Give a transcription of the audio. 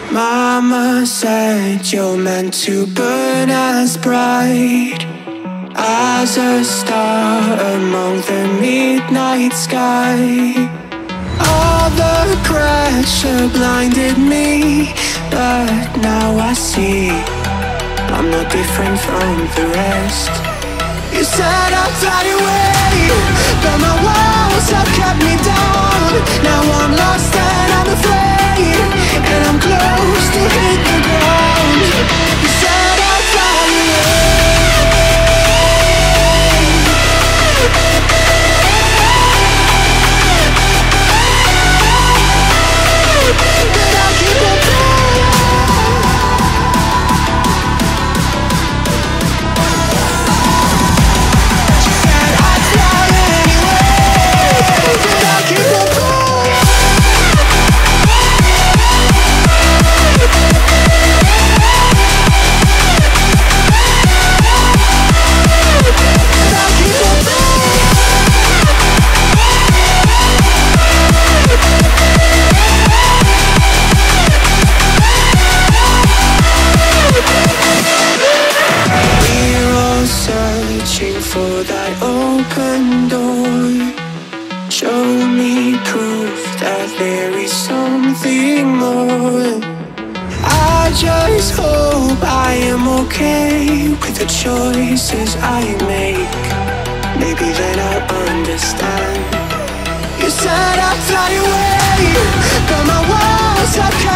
Mama said you're meant to burn as bright as a star among the midnight sky. All the pressure blinded me, but now I see I'm no different from the rest. You said I'd fly away, but my walls have kept me down. Now I'm lost and I'm afraid, and I'm close to hit the ground. You said I'd fly away, but I'll keep on flying. She said I'd fly anyway, but I'll keep on flying. For that open door, show me proof that there is something more. I just hope I am okay with the choices I make. Maybe then I'll understand. You said I'd fly away, but my walls have